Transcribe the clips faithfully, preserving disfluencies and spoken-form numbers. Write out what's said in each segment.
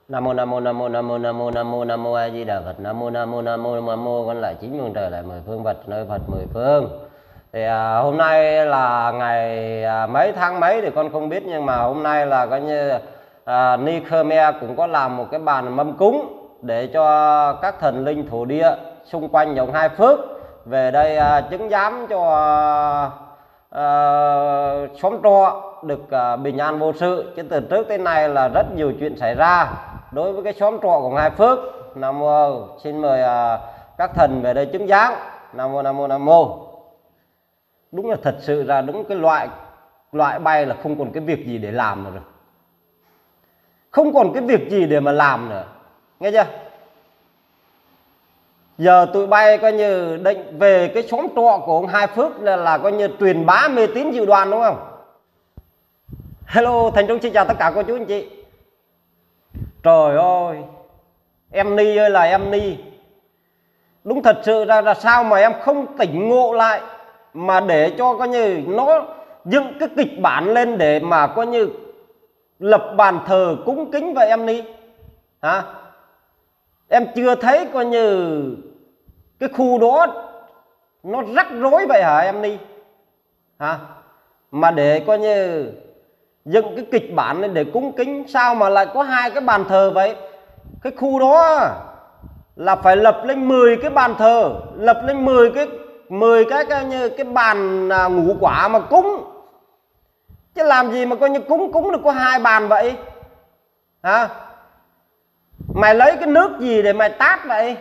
Nam mô Nam mô Nam mô Nam mô Nam mô Nam mô Nam mô A Di Đà Phật. Nam mô Nam mô Nam mô Nam mô con lại chín phương trời lại mười phương Phật nơi Phật mười phương. Thì à, hôm nay là ngày à, mấy tháng mấy thì con không biết, nhưng mà hôm nay là coi như à, Ni Khmer cũng có làm một cái bàn mâm cúng để cho các thần linh thổ địa xung quanh dòng Hai Phước về đây à, chứng giám cho à, xóm trọ được à, bình an vô sự. Chứ từ trước tới nay là rất nhiều chuyện xảy ra đối với cái xóm trọ của Hai Phước. Nam mô, xin mời à, các thần về đây chứng giám. Nam mô Nam mô Nam mô. Đúng là thật sự ra đúng cái loại loại bay là không còn cái việc gì để làm nữa rồi, không còn cái việc gì để mà làm nữa, nghe chưa? Giờ tụi bay coi như định về cái xóm trọ của ông Hai Phước là, là coi như truyền bá mê tín dị đoan, đúng không? Hello, Thành Trung xin chào tất cả cô chú anh chị. Trời ơi, em Ni ơi là em Ni, đúng thật sự ra là sao mà em không tỉnh ngộ lại mà để cho coi như nó dựng cái kịch bản lên để mà coi như lập bàn thờ cúng kính vậy em Ni hả? Em chưa thấy coi như cái khu đó nó rắc rối vậy hả em Ni hả? Mà để coi như dựng cái kịch bản lên để cúng kính, sao mà lại có hai cái bàn thờ vậy? Cái khu đó là phải lập lên mười cái bàn thờ, lập lên mười cái mười cái cái như cái bàn à, ngũ quả mà cúng, chứ làm gì mà coi như cúng cúng được có hai bàn vậy hả? Mày lấy cái nước gì để mày tát vậy?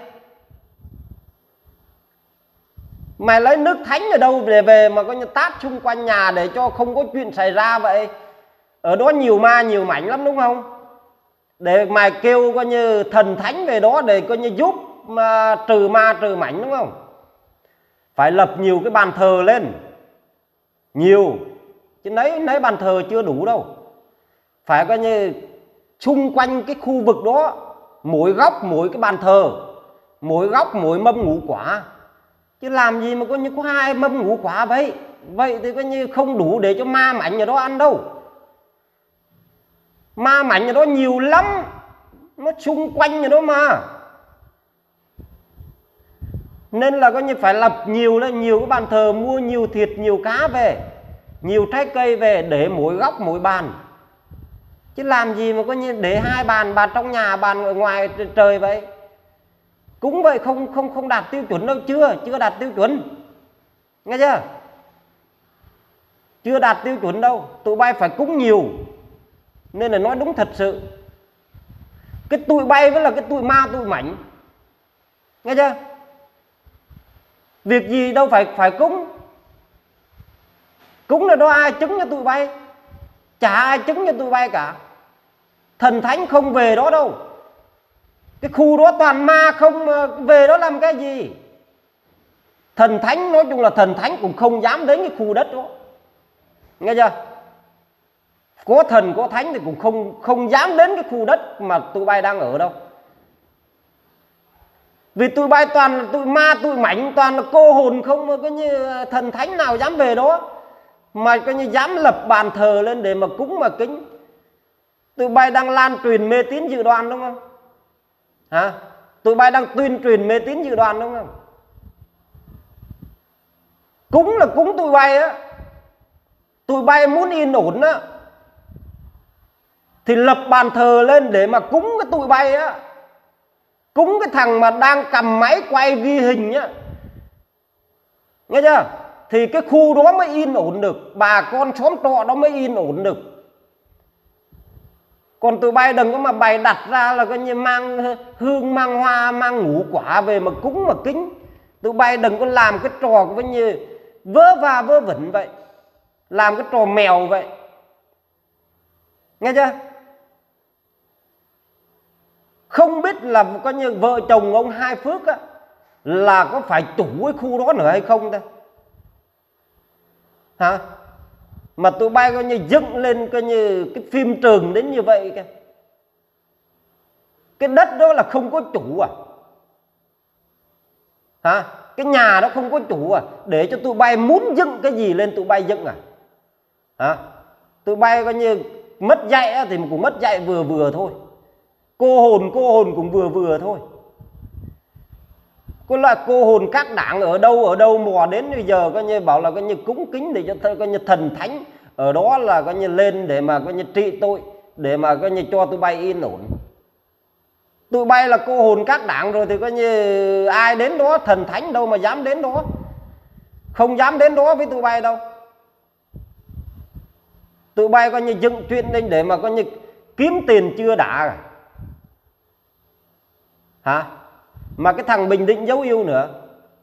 Mày lấy nước thánh ở đâu để về mà coi như tát xung quanh nhà để cho không có chuyện xảy ra vậy? Ở đó nhiều ma nhiều mảnh lắm đúng không? Để mày kêu coi như thần thánh về đó để coi như giúp mà trừ ma trừ mảnh, đúng không? Phải lập nhiều cái bàn thờ lên, nhiều, chứ lấy lấy bàn thờ chưa đủ đâu. Phải coi như xung quanh cái khu vực đó mỗi góc mỗi cái bàn thờ, mỗi góc mỗi mâm ngũ quả, chứ làm gì mà coi như có hai mâm ngũ quả vậy? Vậy thì coi như không đủ để cho ma mảnh ở đó ăn đâu. Ma mảnh ở đó nhiều lắm, nó xung quanh ở đó mà. Nên là coi như phải lập nhiều lên, nhiều cái bàn thờ, mua nhiều thịt nhiều cá về, nhiều trái cây về để mỗi góc mỗi bàn, chứ làm gì mà coi như để hai bàn, bàn trong nhà bàn ở ngoài trời vậy? Cúng vậy không không không đạt tiêu chuẩn đâu, chưa chưa đạt tiêu chuẩn, nghe chưa? Chưa đạt tiêu chuẩn đâu, tụi bay phải cúng nhiều. Nên là nói đúng thật sự, cái tụi bay với là cái tụi ma tụi mảnh, nghe chưa? Việc gì đâu phải phải cúng. Cúng là đó ai chứng cho tụi bay? Chả ai chứng cho tụi bay cả. Thần thánh không về đó đâu. Cái khu đó toàn ma không, về đó làm cái gì? Thần thánh nói chung là thần thánh cũng không dám đến cái khu đất đó, nghe chưa? Có thần có thánh thì cũng không không dám đến cái khu đất mà tụi bay đang ở đâu. Vì tụi bay toàn là tụi ma tụi mảnh, toàn là cô hồn không, mà coi như thần thánh nào dám về đó mà coi như dám lập bàn thờ lên để mà cúng mà kính. Tụi bay đang lan truyền mê tín dị đoan đúng không hả? Tụi bay đang tuyên truyền mê tín dị đoan đúng không? Cúng là cúng tụi bay á. Tụi bay muốn yên ổn á thì lập bàn thờ lên để mà cúng cái tụi bay á, cúng cái thằng mà đang cầm máy quay ghi hình á, nghe chưa? Thì cái khu đó mới yên ổn được, bà con xóm trọ đó mới yên ổn được. Còn tụi bay đừng có mà bày đặt ra là coi như mang hương mang hoa mang ngũ quả về mà cúng mà kính. Tụi bay đừng có làm cái trò coi như vớ va vớ vẩn vậy, làm cái trò mèo vậy, nghe chưa? Không biết là coi như vợ chồng ông Hai Phước á là có phải chủ cái khu đó nữa hay không ta hả? Mà tụi bay coi như dựng lên coi như cái phim trường đến như vậy kìa. Cái đất đó là không có chủ à hả? Cái nhà đó không có chủ à? Để cho tụi bay muốn dựng cái gì lên tụi bay dựng à hả? Tụi bay coi như mất dạy thì cũng mất dạy vừa vừa thôi. Cô hồn cô hồn cũng vừa vừa thôi. Có loại cô hồn các đảng ở đâu ở đâu mò đến bây giờ coi như bảo là coi như cúng kính để cho coi như thần thánh ở đó là coi như lên để mà coi như trị tội, để mà coi như cho tụi bay yên ổn. Tụi bay là cô hồn các đảng rồi thì coi như ai đến đó, thần thánh đâu mà dám đến đó, không dám đến đó với tụi bay đâu. Tụi bay coi như dựng chuyện lên để mà coi như kiếm tiền chưa đã hả? Mà cái thằng Bình Định dấu yêu nữa,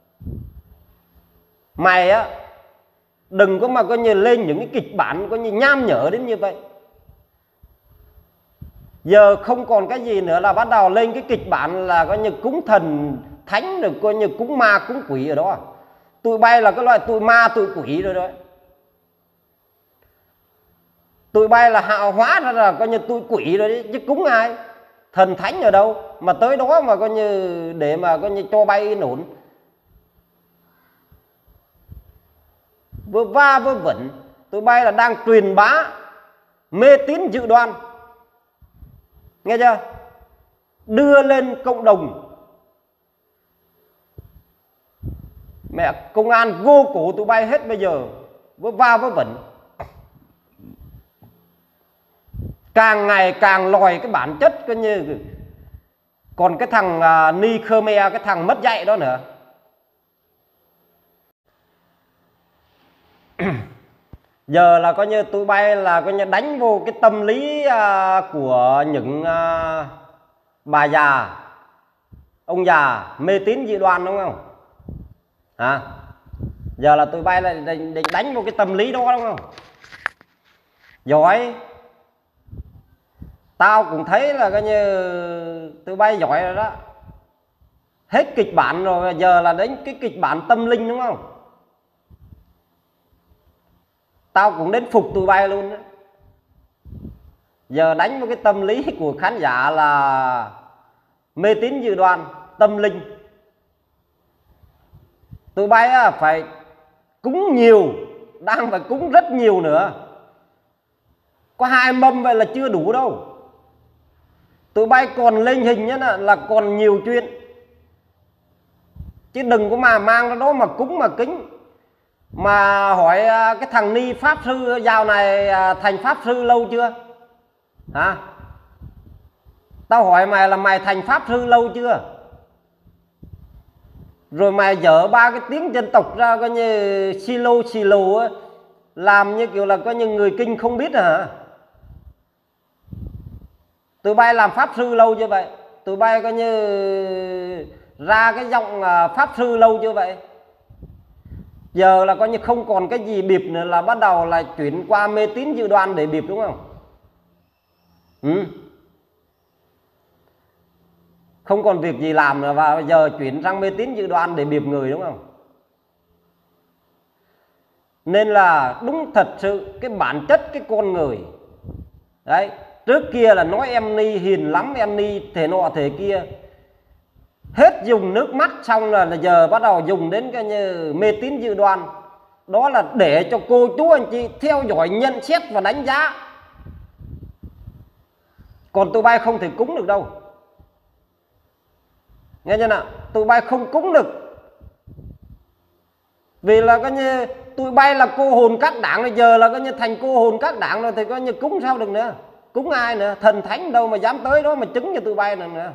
mày á đừng có mà coi như lên những cái kịch bản coi như nham nhở đến như vậy. Giờ không còn cái gì nữa là bắt đầu lên cái kịch bản là coi như cúng thần thánh rồi coi như cúng ma cúng quỷ ở đó. Tụi bay là cái loại tụi ma tụi quỷ rồi đó. Tụi bay là hạo hóa ra là coi như tụi quỷ rồi đấy, chứ cúng ai? Thần thánh ở đâu mà tới đó mà coi như để mà coi như cho bay yên ổn. Vừa va vừa vẩn. Tụi bay là đang truyền bá mê tín dự đoan, nghe chưa? Đưa lên cộng đồng. Mẹ công an gô cổ tụi bay hết bây giờ. Vừa va vừa vẩn. Càng ngày càng lòi cái bản chất coi như. Còn cái thằng uh, Ni Khmer, cái thằng mất dạy đó nữa. Giờ là coi như tụi bay là coi như đánh vô cái tâm lý uh, của những uh, bà già, ông già mê tín dị đoan đúng không? Hả? Giờ là tụi bay lại định, định đánh vô cái tâm lý đó đúng không? Giỏi. Tao cũng thấy là coi như tụi bay giỏi rồi đó. Hết kịch bản rồi, giờ là đến cái kịch bản tâm linh đúng không? Tao cũng đến phục tụi bay luôn đó. Giờ đánh vào cái tâm lý của khán giả là mê tín dự đoan, tâm linh. Tụi bay á, phải cúng nhiều, đang phải cúng rất nhiều nữa. Có hai mâm vậy là chưa đủ đâu. Tụi bay còn lên hình nhá, là còn nhiều chuyện. Chứ đừng có mà mang ra đó mà cúng mà kính. Mà hỏi cái thằng Ni Pháp Sư dạo này thành Pháp Sư lâu chưa? Hả? Tao hỏi mày là mày thành Pháp Sư lâu chưa? Rồi mày dở ba cái tiếng dân tộc ra coi như xì lô xì lô ấy, làm như kiểu là coi như người kinh không biết hả? Tụi bay làm Pháp Sư lâu chưa vậy? Tụi bay coi như ra cái giọng Pháp Sư lâu chưa vậy? Giờ là coi như không còn cái gì bịp nữa là bắt đầu là chuyển qua mê tín dự đoan để bịp đúng không? Ừ. Không còn việc gì làm nữa và giờ chuyển sang mê tín dự đoan để bịp người đúng không? Nên là đúng thật sự cái bản chất cái con người. Đấy, trước kia là nói em Ni hiền lắm, em Ni thế nọ thế kia. Hết dùng nước mắt xong là, là giờ bắt đầu dùng đến cái như mê tín dự đoan. Đó là để cho cô chú anh chị theo dõi, nhận xét và đánh giá. Còn tụi bay không thể cúng được đâu. Nghe chưa nào? Tụi bay không cúng được. Vì là coi như tụi bay là cô hồn các đảng rồi, giờ là coi như thành cô hồn các đảng rồi thì coi như cúng sao được nữa. Cúng ai nữa? Thần thánh đâu mà dám tới đó mà chứng cho tụi bay nữa nữa.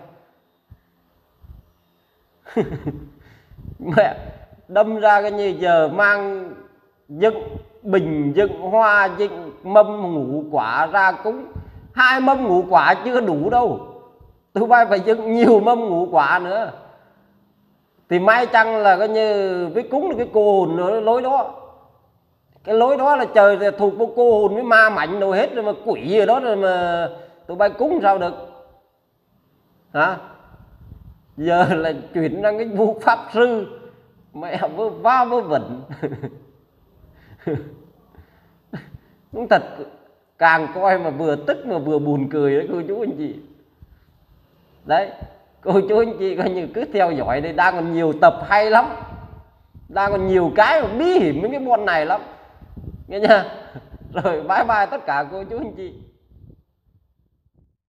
Mẹ đâm ra cái như giờ mang dựng bình, dựng hoa, dựng mâm ngũ quả ra cúng. Hai mâm ngũ quả chưa đủ đâu, tụi bay phải dựng nhiều mâm ngũ quả nữa. Thì may chăng là coi như với cúng được cái cô hồn nữa, lối đó. Cái lối đó là trời thuộc vô cô hồn với ma mạnh đồ hết rồi, mà quỷ ở đó rồi mà tụi bay cúng sao được hả? Giờ là chuyển sang cái vụ Pháp Sư. Mẹ vơ va vơ vẩn. Cũng thật, càng coi mà vừa tức mà vừa buồn cười đấy cô chú anh chị. Đấy, cô chú anh chị coi như cứ theo dõi đây, đang còn nhiều tập hay lắm. Đang còn nhiều cái mà bí hiểm với cái bọn này lắm. Nghe nha. Rồi bye bye tất cả cô chú anh chị.